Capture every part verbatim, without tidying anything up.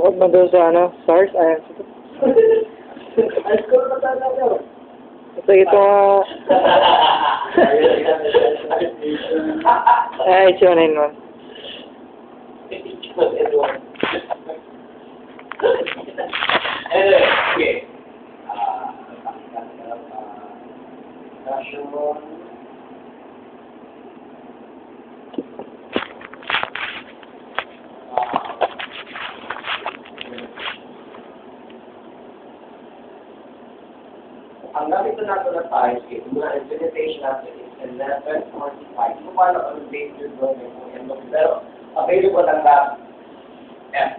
Bukod mo doon sa ano, SARS, ayan. Ay, score na talaga. Ito, ito nga. Ay, siya na yun. Anyway, okay. Ah, Russian. Ang gamit na natin na tayo is mga implementation natin is eleven forty-five. Kung paano ang base yun doon yung end of pero available ang lab F.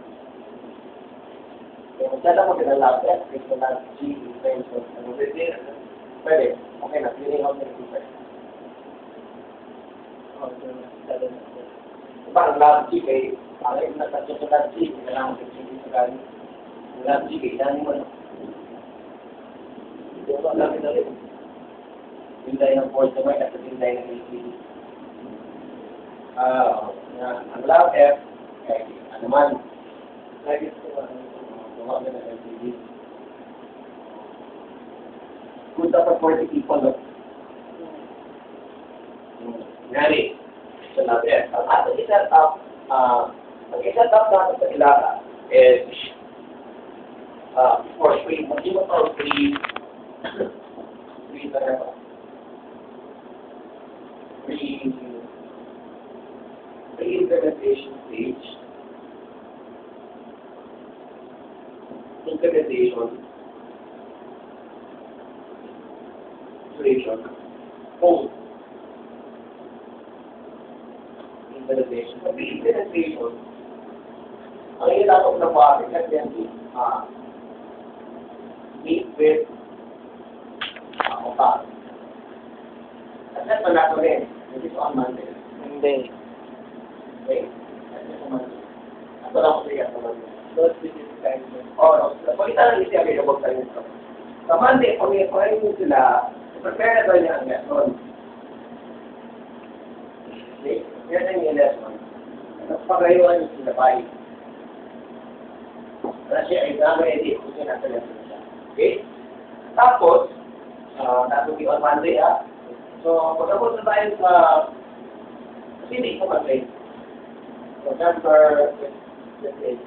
Kung saan ako din ang lab F, is the lab G, in terms of ano pwede, pwede. Okay na, clearing out ng super. Diba ang lab G kay, ang yung nagtatso sa lab G, kailangan ko sa G sa gani. Ang lab G kay, yan mo na. Wala lang ito rin. Tinday ng force naman at tinday ng A C D. Ah, ang lab F, eh, ano man, lagi ito, gawa na ng L C D. Kung dapat forty people, no? Ngari, sa lab F. Ang ato i-set up, ah, ang i-set up natin sa ilaha is, ah, for free, mag-iwa for free, free talaga. Free, free implementation stage. Implementation. Duration. Hold. Implementation. Pag implementation, ang ilatong na bakit kasi yan, ah, meet with ako pa. At that's wala ko rin. Hindi ko ang Monday. Hindi. Okay? At that's ang Monday. At wala ko siya sa Monday. Those business guys. Oo, no. Kung ita lang isi available sa inyo. Sa Monday, kung may kung mo sila, prepare na daw niya ang lesson. Okay? Yan ang yung lesson. Pagayuan yung sila bayi. Para siya ay gano'n edit kung siya nasa lesson siya. Okay? Tapos, Uh, that will be on Monday, ah. So, pagkabot na tayo sa hindi ko Monday. November twenty-eight.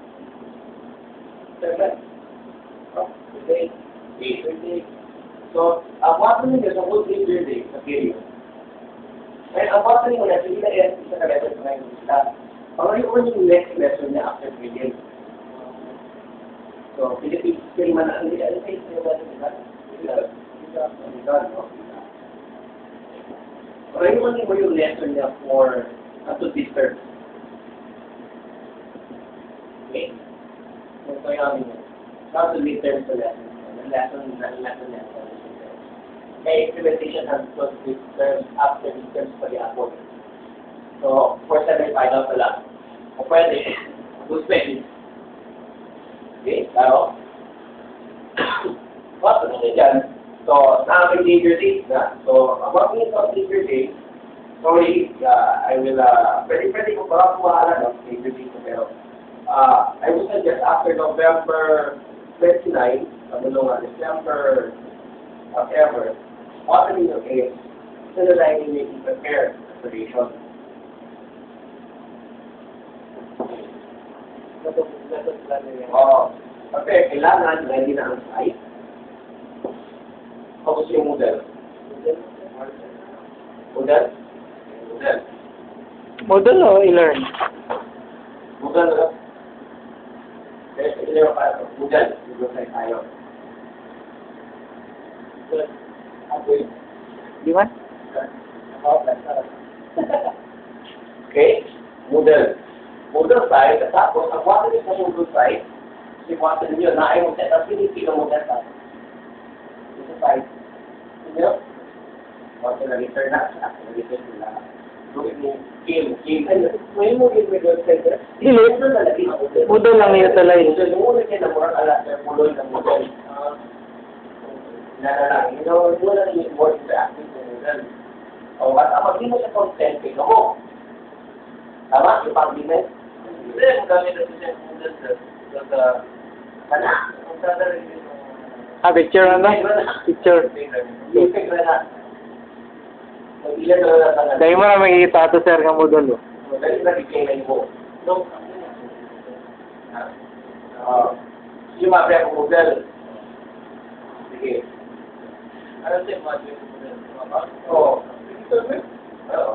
Seven. Oh, twenty-eight. eight, twenty-eight. So, ang uh, watch nyo sa good day sa period. And ang watch nyo na, hindi na yan sa ka-lesson sa ngayon sila. Pangayuan yung next lesson niya after three days. So, Philippines, kaya man ang hindi, ano kayo sila ba nila? Pero yung mo yung lesson niya for up to this term. Okay? So, ito yung amin niya. Up to this term sa lesson. Lesson, lesson, lesson. Kaya implementation has to this term after this term pa yapon. So, four seventy-five na pala. O pwede, two twenty. Okay? Pero, what ano niya dyan? So, now may major date na. So, about me sa major date, sorry, uh, I will, uh, pwede pwede ko parang kumahala ng major date ko, pero, uh, I will suggest after November twenty-nine, ano nga, December, whatever, what I mean, okay, so that I need to prepare preparation. Oo. Kasi kailangan, ready na ang site. Tapos yung model. Model? Model. Model o i-learn? Model na. Kaya sa ilaw tayo. Model. Model tayo. Model. Apoy. Di ba? Okay? Model. Model side. Tapos, ang water is na model side. Kasi water nyo na ay model. Tapos pinipin ang model side. Model side. Diba? Water na return na. Return nila. Gawin mo. Game. Game. May mo game with your center. Dili. Model lang yun talaga. Model. Muna kayo na more alas. Muloy ng model. Nalalang. You know, muna na yung more interactive ng model. O, at ang maging mo sa content, ikaw mo. Tama? Yung pag-business. Hindi, magamit na siya. Sa... Ano? Ang sasari Ah, picture ano? Picture. Yung na. Mag-ilan na lang sa Dahil mo na makikita ito, sir, ng model. Oh. Dahil na bigay mo. No? Ah, yung mapaya ko model. Sige. Ano siya mapaya ko model? Oo. Oo.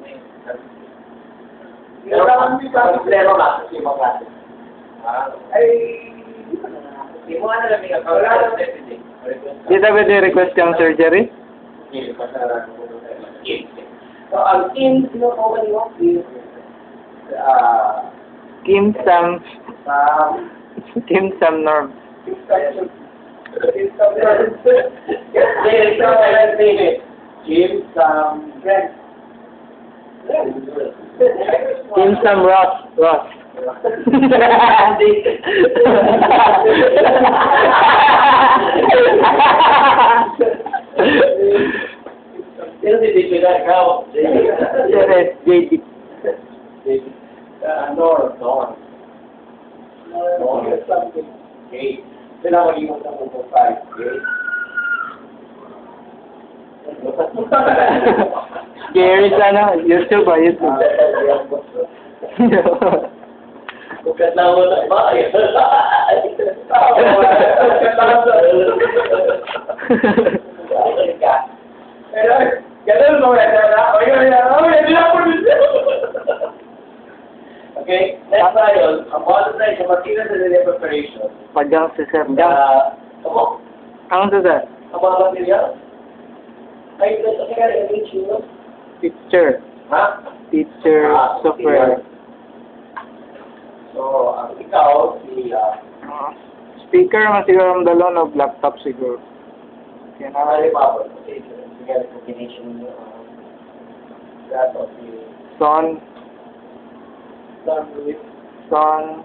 Pero naman yung problema na kasi mga klase. Ay, hindi mo ano lang yung wala lang everything. Di tabi di request kang surgery? Hindi, pasaran mo. So, ang team, sino ko ba niyo? Ah, Kim Sam, Sam, Kim Sam Norm. Kim Sam, Kim Sam Ross. Ross. Sino si David Ikaw? Yes, J D. Nor, Nor. Nor. Okay. Pinakalimot ng upo five. Okay. Gary sana, YouTube ah, YouTube. Bukat lang mo na ba? Pero, ganun mo na na. Okay, next tayo. Ang bottom line sa materials and the preparation. Padyang si sir. Dyang. Ah, Ako, Ang sa sir? ang mga materials. Ay, ito sa kaya yung issue. Teacher. Ha? Teacher Ah, software. So, ang ikaw, si, ah, Ah, speaker man siguro ang dalon o laptop siguro. Kaya na Nakali pa ako. Kasi, together combination mo, um, that of the son, sun with son,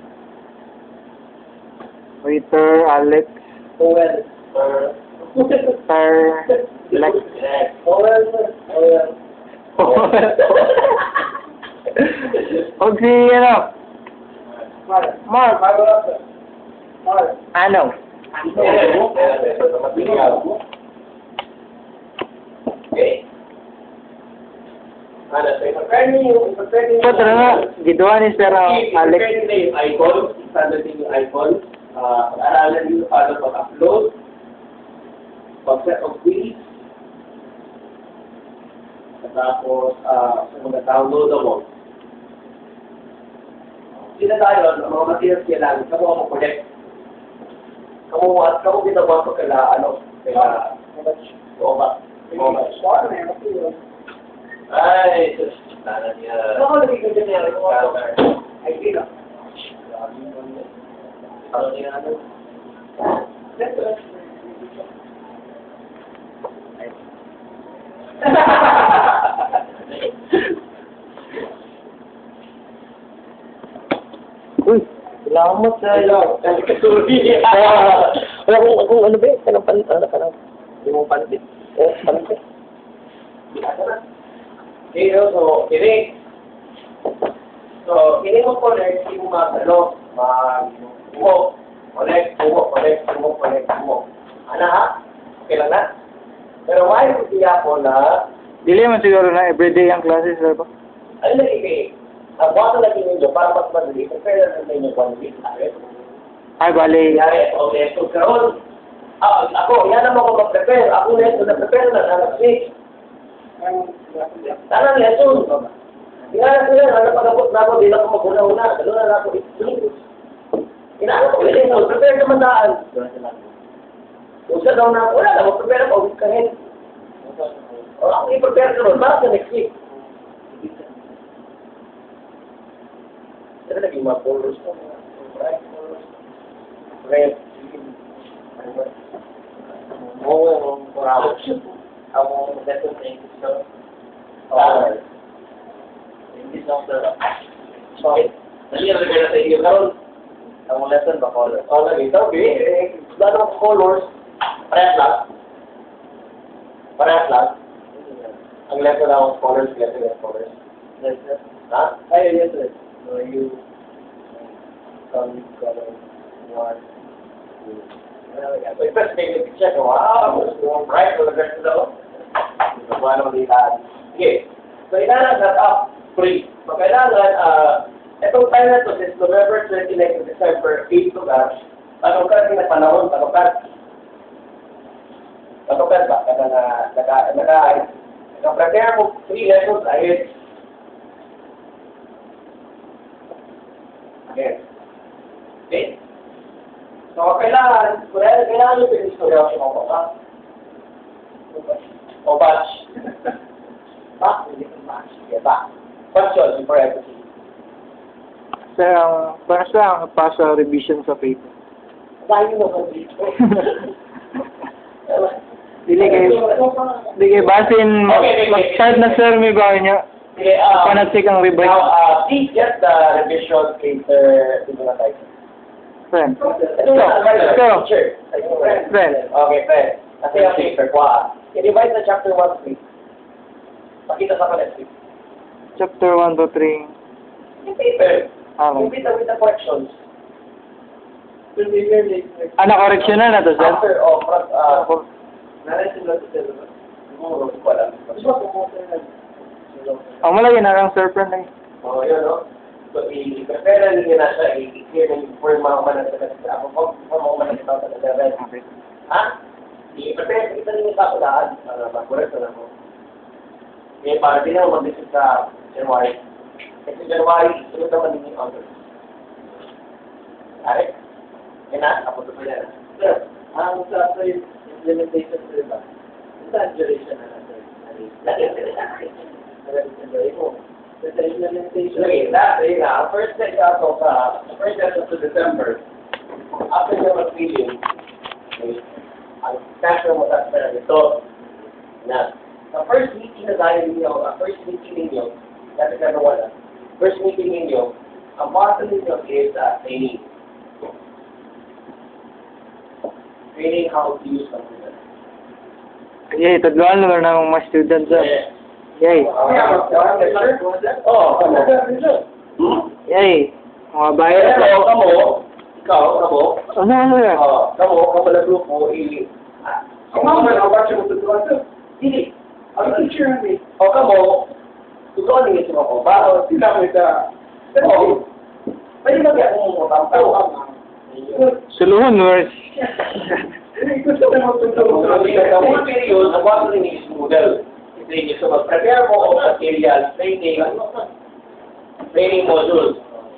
waiter, Alex, Owen, or, sir, Lex. Owen, Owen. Huwag si, ano, Mark. Mark, Mark. Mark. ano? Okay. Ano, so i-prepare niyo, i-prepare niyo. So, tara nga, giduha ni Sir uh, Alex. I-prepare niyo yung icon, standard niyo yung icon. Ah, pag-aralan niyo paano pag-upload, pag-set of fees, tapos, ah, sa mga downloadable. Sila tayo, ang mga materials kailangan, kamu ako connect. Kamu at kamu ginawa ko kala, ano, kala, oo ba? Oo ba? Ay, sus, tala niya. Ako, lagi ko dyan niya. Ay, di na. Ano niya, ano? Uy, salamat sa iyo. Kasi kasuri. Wala kung, kung ano ba yun? Kanang pan, ano, kanang, hindi mo pantit. Eh, pantit. Okay, so, kini. So, kini mo connect, hindi mo mag-ano, mag-umo. Connect, umo, connect, umo, connect, umo. Ano ha? Okay lang na? Pero why ko siya po na, Dili man siguro na everyday ang classes, sir ba? ano lagi kayo? Ang bata lagi ninyo, para mas madali, prepare na ninyo one week. Ay, bali. Kaya, o lesson karon. Ah, ako, yan naman ako mag-prepare. Ako lesson na-prepare na, na week. Tanang lesson. Kaya sila, ano pag-abot na ako, di na ako mag-una-una. Dalo na ako, ito. Inaano ko ulit, prepare naman daan. Kung sa daw na ako, wala na, mag-prepare ako, kahit. O ako i-prepare ka ron, para sa next week. Sila naging mga polos ko. Right? Red. Oo, bravo. Ang lesson na English na. Oo. English na ako. Sorry. Naliyan na kaya sa iyo karon. Ang lesson ba color? Color ito, okay. Lahat ng colors, parehas lang. Parehas lang. Ang lesson ng colors, lesson ng colors. Lesson? Ha? Ay, yes, sir. So, you... Solid color. One, two. Well, yeah. So, first, make a picture. Wow, it's more bright for the rest of the ito ba naman nila? Okay. So, kailangan set up free. So, kailangan, uh, itong time na ito, since November twenty-ninth to December eighth to March, tanongkat din na panahon, tanongkat. Tanongkat ba? Kada na, naka, naka, naka-prepare mo three lessons ahead. Okay. Okay. So, kailangan, kailangan, kailangan yung pinag-istorya ko mo ba? O batch? Ba? Hindi ko batch. Okay, ba? Batch yun, for everything. Sir, ang para sa ang pasa revision sa paper. Dahil mo ba dito? Dili kay Dili kay basin mag-start na sir may ba niya. Okay, um, Panatik ang revise. now, uh, please get the revision paper to the type. Friend. Ito na, Ito. teacher. Friend. Okay, friend. Kasi yung paper ko ah. I-revise na chapter one, please. Pakita sa kanan, please. Chapter one to three. Yung paper. Ah, Yung with the, with the corrections. ah, na-correction na na to, sir? After, oh, front, uh, narasin lang sa sila. Siguro, ko alam. Ang malaki na lang, sir, friend. eh. Oo, yun, no? So, i-prepare na niya na siya, i-clear na yung for mga umanan sa kanila. Ako, for mga umanan sa kanila. Okay. Ha? I-prepare, kita niyo sa ulaan para mag-correct na ako. Eh, para din ako mag-visit sa January. Kasi January, sunod naman din yung August. Alright? Yan na, ako ito pa yan. Sir, ang sa implementation ko ba? Saan duration na natin? Lagyan sila sa akin. Lagyan sila mo. Sa implementation. Okay, that, yun nga. First day ako sa, first day to December, after the mag-feeling, ang special mo sa pera nito, na, sa first meeting na tayo ninyo, ang first meeting ninyo, dati ka nawala, first meeting ninyo, ang bottom ninyo is uh, training. Training how to use computer. Yay, tadluan lang na mga students, sir. Yay. Oh, Yay. Mga bayan Pero, ako. kamo, ikaw, kamo, Ano, ano, sir? oh, kamo, kamo na grupo, i, ang mga mga batch mo tuturuan to, hindi, ang teacher ni, o kamo, tuturuan niya sa mga ba, o sila ko ita, pero, pwede ba kaya kung mo tampaw? Suluhon, nurse. Gusto ko mo tuturuan. Sa whole period, ang bago rin is Moodle. Training, so mag-prepare mo of materials, training, training modules.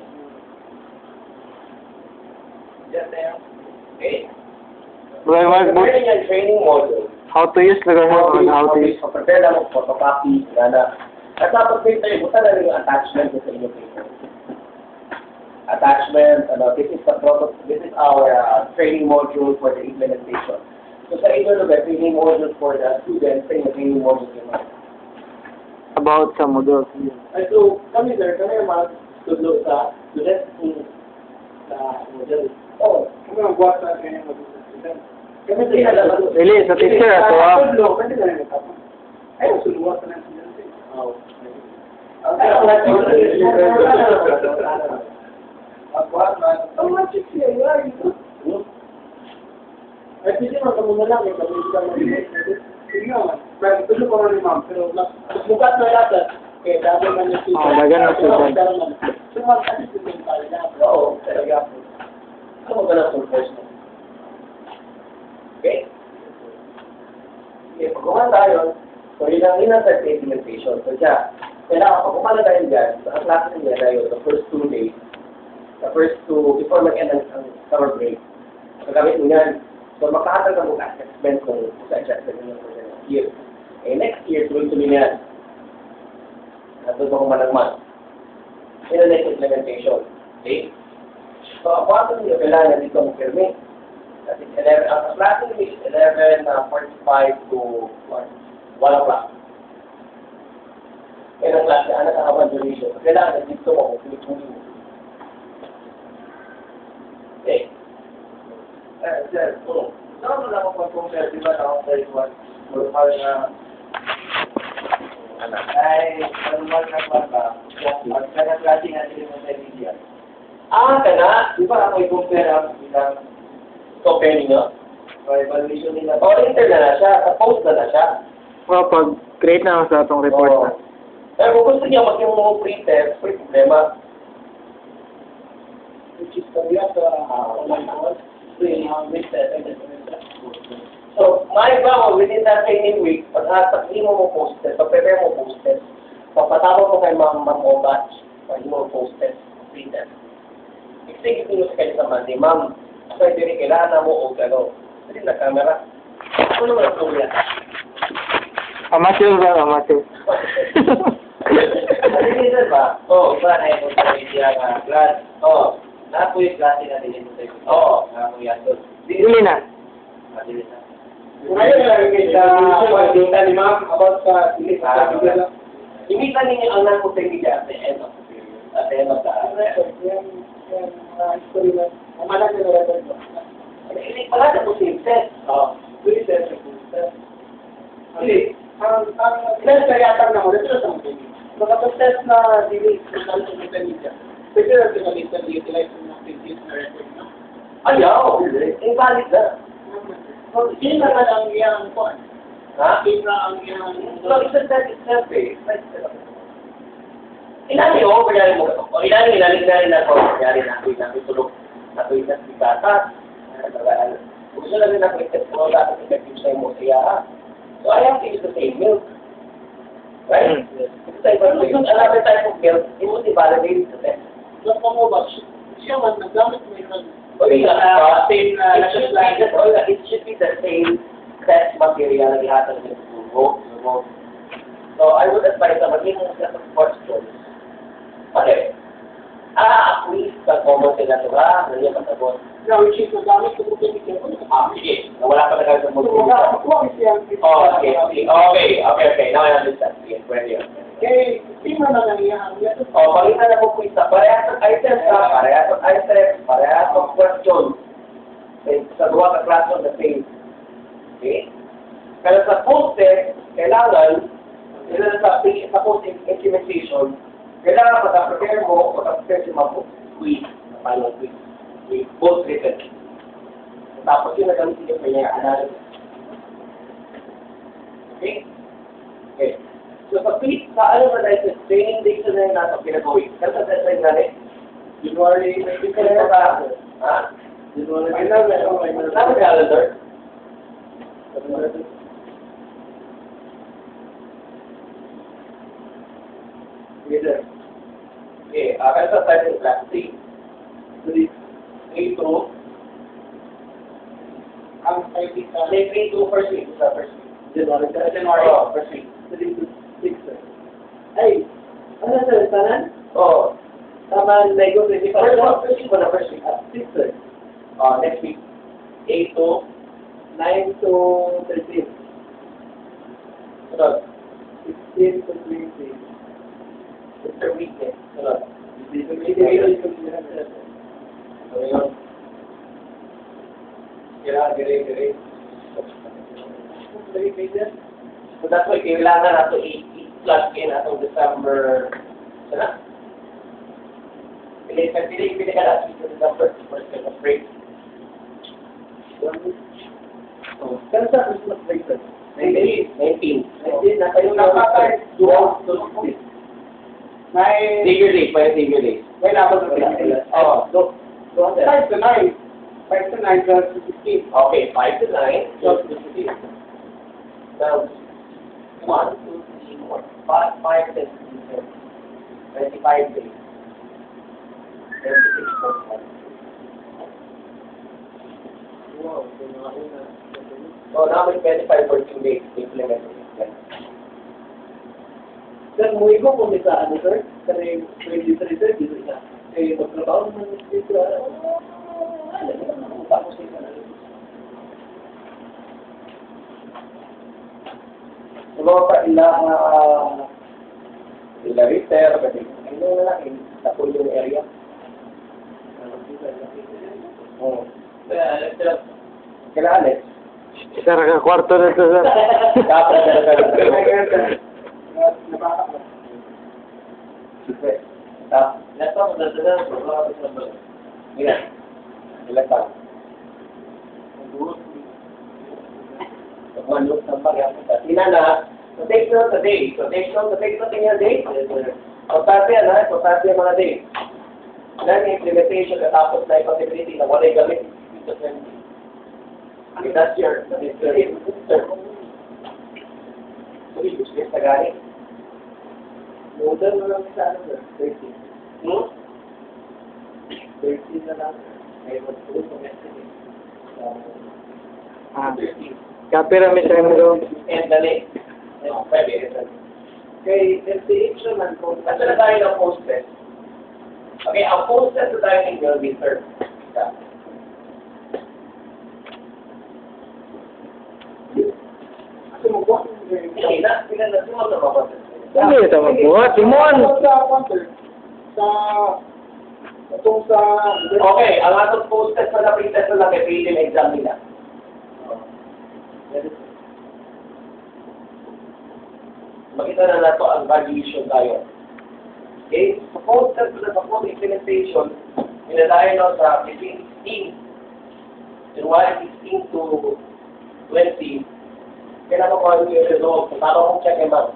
Okay? Bro, Mark, book. Prepare yung training module. How to use, laga How mo, how to use. So, prepare lang mo, photocopy, gana. At tapos paper, buta na rin yung attachment sa inyong paper. Attachment, ano, this is the product, this is our uh, training module for the implementation. So, sa inyo, no, training module for the students, sa inyo, training module naman. About sa module. Ay, so, kami, sir, kami naman, tudlo sa students sa module. Oo, kami ang buhat sa training module sa students. Kami din alam. Dili, sa teacher, ato ah. Tudlo, pwede na rin ito. Ay, suluwa sa ng students. Oo. Ay, wala ko. Agwat na. Ang mga chicks siya, yun. Ay, pwede mo kami na lang, may kami ka mag-ibig. Sige naman. Pero tulo ko rin, ma'am. Pero bukat na lahat. Kaya dami man yung student. Ah, dagan na student. So, mag-assist din tayo na. Oo, talaga po. Ano ba na full course mo? Okay? Okay, pag-uman tayo, so yun ang inasal sa implementation. So, siya, kailangan pag-uman na tayo dyan, ang klase niya tayo, the first two days, the first two, before mag-end ang summer break, magamit mo yan. So, makakatag ka mag-assessment kung sa adjustment nyo for the next year. Eh, next year, tuloy-tuloy na yan. Nandun ba kung managman? Yun ang next implementation. Okay? So, ang bottom nyo, kailangan dito ang permit. That is eleven, ang klase nyo is eleven forty-five to one o'clock. Kaya ang klase, anak ang habang duration. Kailangan dito mo kung tuloy-tuloy mo. Okay? Eh, sir, kung saan mo lang ako pag-compare, di ba na ako sa igual? Normal na, ay, normal na ba ba? Kung pagkakaklase nga nila mo sa media, Ah, kana. Di ba ako i-compare ang ilang compare ninyo? O evaluation nila. O, enter na na siya. Post na na siya. O, pag create na ako sa itong report Oo. na. Pero kung gusto niya mag-yung mga printer, may problema. Which is kaya sa So, may bawa, within that same week, pag hindi mo mo posted, pag prepare mo posted, pagpatawag mo kay Ma'am Ma'am Obatch, pag hindi mo posted, printer. Execute nyo sa kanya sa Monday, Ma'am, pwede rin kailangan mo o gano'n. Kasi na camera. Ano naman ang tuloy yan? Amateur ba? Amateur. Ano yun ba? Oo, iba na yung sa media na class. Oo, na po yung klase na din yung sa Oo, na po yan doon. Dili na. Madili na. Ngayon na lang kita pagkita ni Ma'am about sa silis. Imita ninyo ang nang sa media at the end of the period. At the end of the Malaki na record mo. Hindi pala na po simple. Oo. Pwede sa silis. Hindi. Ang ang test na yata na mo, ito sa mga mga test na dili sa social media. Pwede na sila lista utilize ng previous na record na. Ayaw! Invalid na. So, sino na lang yung point? Ha? Sino na ang yung... So, it's a set itself eh. Inani o, kanyari mo. O inani, inani na rin ako. Kanyari na ako, inani tulog. Ako yung nasigata. Gusto na rin ako yung dapat effective sa mo siya. So, I have to use the same milk. Right? It's like, another type of milk, it would be validated to them. Sa mo ba, siya man, nagdamit mo yung... Okay, uh, same, uh, it, should be the, oh, it should be the same test material na ihatag ng tubo. So, I would advise na maging mo sa question. Okay. Ah, at least, pag-common sila ito ba? Ano yung pagkabot? Na, which is, nagamit ko mo yung... Ah, sige. Wala pa na sa So, multiple. wala, wala siya. Oh, okay, okay, okay, okay, okay. Now I understand. Sige, pwede yun. Eh, sino na lang yan? O, pakita na po po isa. Parehas ng items ha, parehas ng items, parehas ng question. Eh, sa dua ka klase on the same. Okay? Pero sa post-test, kailangan, kailangan sa, sa post-implementation, kailangan pag-prepare mo, pag-prepare si Mapo, quiz, na final quiz. Quiz, both written. Tapos yun nagamitin yung kanya analysis. Okay? Okay. So, sa quiz, sa ano ba dahil sa training data na yung nasa pinag-uwi? Kasi sa test na natin, January, may quiz na ba? Ha? January, may na, may calendar. Okay, uh, kasi sa type ng class three. three to, Ang typing sa... say three to first week, sa first week. January, January, oh, first week. three to six. Ay, ano sa tanan? Oh, Tama, Lego twenty-five. first week, first week na first week. six, sir. Uh, next week, eight to, nine to thirteen. sunod, sixteen to twenty. third week eh, sunod. So, yun. Kailangan, gire, gire. So that's why kailangan nato i-plug in atong December, sana? Pili, pili, pili ka last week of December, first week of break. So, Pero sa Christmas break, sir. nineteen. nineteen. nineteen, nasa yung nakakay, duwa, May... Figure date, may figure date. May laban na pila. Oh, so, so, five to nine. five to nine, twelve to fifteen. okay, five to nine. twelve to fifteen. Now, one, two, three, four, five, five, six, seven, twenty-five days. Twenty-six point one. Wow, So now it's twenty-five for two days to implement it. Sir, muwi ko kung sa ano, sir? Kasi twenty three, sir, dito siya. Eh, magtrabaho naman dito. Ano, tapos siya na. Sa mga pa ila, uh, ila repair, kasi ano na lang, sa full yung area. Oo. Kailangan eh. Sir, kwarto na ito, sir. Dapat na lang. Napaka. Let's talk about the Ilan? Ilan taon? Manok ng pag-apita. Tina na, so take note today. So take note, so take note in your day. Importante yan ha, importante yung mga day. Ilan yung implementation katapos na yung possibility na wala yung gamit. Okay, that's your, that's your answer. So, business na gani. Model na lang sa ano, thirty. Hmm? thirty na lang. May mag-proof ng estimate. Ah. Kapira mi sa imo. And dali. Pwede. Okay, L T H naman kung kasi na tayo ng post-test. Okay, ang post-test na tayo ng will be served. Hindi na, sila na sila na mabuhat. Hindi ito magbuhat. Simon! Sa itong sa Okay, ang atong post-test na na-pre-test na lang kay prelim exam nila. Makita na nato ang valuation tayo. Okay? Sa post-test na sa post-implementation, nilalayo na sa between sixteen, January sixteen to twenty, kailangan ko ano yung result. Paano kong check em out?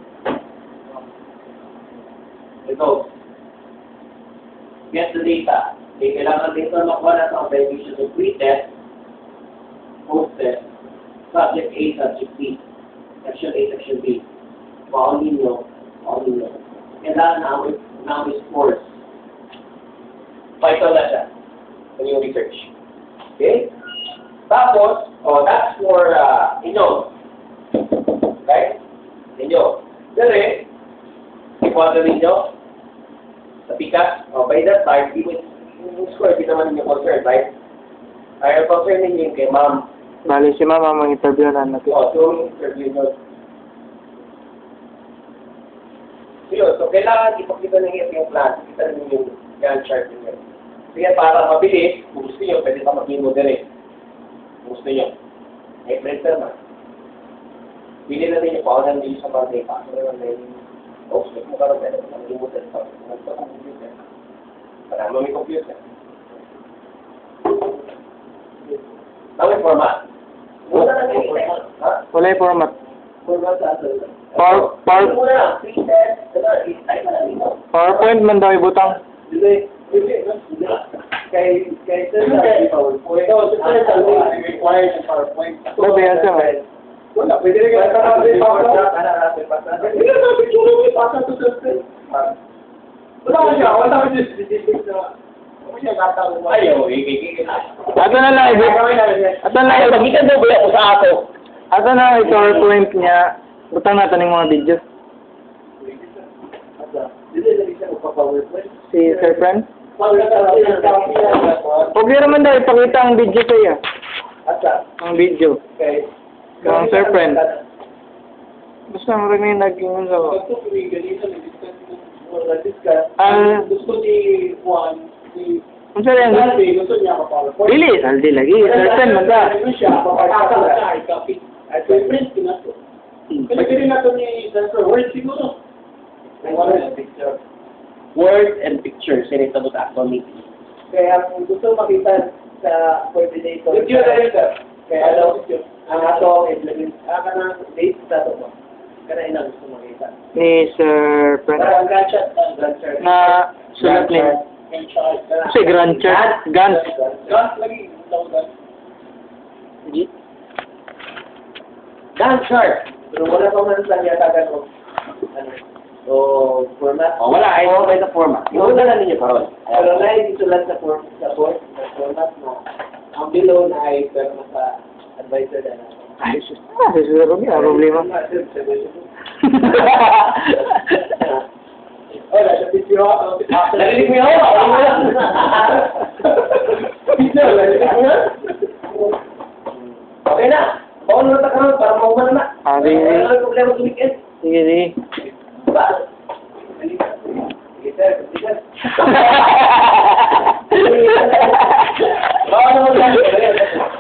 Results. Get the data. Okay, kailangan dito makuha na sa valuation of pre-test, post-test, subject A, subject B, section A, section B. Paul ninyo, Paul ninyo. Kailangan namin, namin scores. Vital na siya. Sa yung research. Okay? Tapos, oh, that's for uh, inyo. Right? Inyo. Dere, ikwadro ninyo sa pikas. Oh, by that time, even yung score, di naman ninyo concern, right? Ay, concern ninyo yung kay ma'am. Bali si mama mang interview na natin. Oh, so yung interview nyo. Yun, so kailangan ipakita ninyo yung plan. Kita ninyo yung Gantt chart ninyo. Kaya para mabilis, kung gusto nyo, pwede ka mag-imo direct. Kung gusto nyo. May printer na. Pili na ninyo pa, ako ninyo sa mga day pa. Ano naman na yung post mo karoon pwede ka mag-imo direct. Nagpa ang computer. Para mo may computer. Tama yung format? Muna na ninyo. Ha? Wala yung format. Format sa ato. Power, power, Muna, pre-test. Ay, malamino. PowerPoint man daw ibutang. Hindi. Kay kay sir sa PowerPoint. So, sir sa required ng PowerPoint. Sabi yan siya. Wala, pwede rin kayo sa PowerPoint. Hindi na sabi ko lang ipasa to sir. Wala ka siya, wala ka siya specific na ano siya gata mo. Ayaw, ikikik. Ato na lang ibut. Ato na lang. Magikan daw ba sa ako? Ato na yung PowerPoint niya. Butang natin yung mga video. Hindi na siya magpa-PowerPoint. Si Sir Friend. Pag Huwag niyo naman daw ipakita ang video sa iya. Asa? Ang video. Okay. Ang Sir Friend. Basta maraming naging sa Ito kung may ganito, may discuss mo, wala discuss. Ah. Gusto ni Juan, ni Kung saan yan? Salve, gusto niya ka-PowerPoint. Dili, saldi lagi. Sir Friend, manda. Ano siya, papakasa na siya, i-copy. At may print ko na to. Kasi ganun na to ni Sir Word siguro. Word and picture. Word and picture. Sinita mo sa actual meeting. Kaya kung gusto makita sa coordinator. Video na rin, sir. Kaya ano, ang ato, implement, ah, ka ng date sa ito mo. Kaya ina gusto makita. Ni Sir Friend. Para ang gadget, ang gadget. Na sulat ni. Si Grand Church. Gans. Gas lagi, gas. G. Gantt chart. Pero wala pa man sa niya tagan mo. Ano? So, format. Oh, wala. Ay, okay sa format. Yung na lang ninyo karon. Pero na yung isulat sa form, sa form, sa format na ang below na ay pero sa advisor na na. Ay, sus. Ah, sus. Ano yung problema? Oh, nasa video ako. Narinig mo yun? Ako mo lang. Video, narinig mo yan? Okay na. Bawal na karon para mauman na. Ah, sige. Wala na problema sa weekend. Sige, sige. Ba? Sige, sir. Sige, sir. Bawal na mo lang.